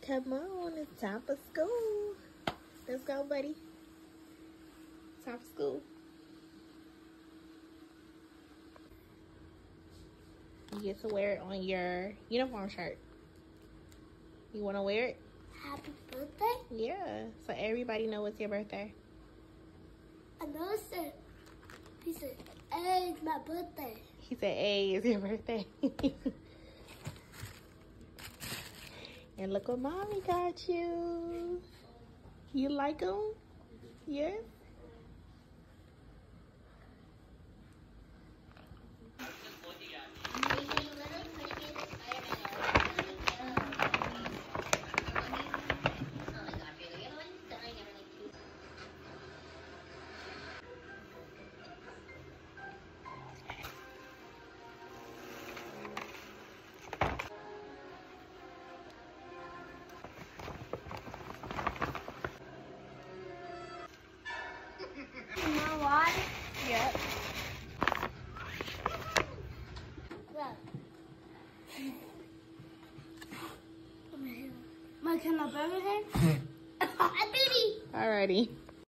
Come on, it's time for school. Let's go, buddy. Time for school. You get to wear it on your uniform shirt. You want to wear it? Happy birthday? Yeah, so everybody know it's your birthday. I know he said, hey, it's my birthday. He said, hey, it's your birthday. And look what mommy got you. You like them? Yes? Yep. Can I burger him? Alrighty.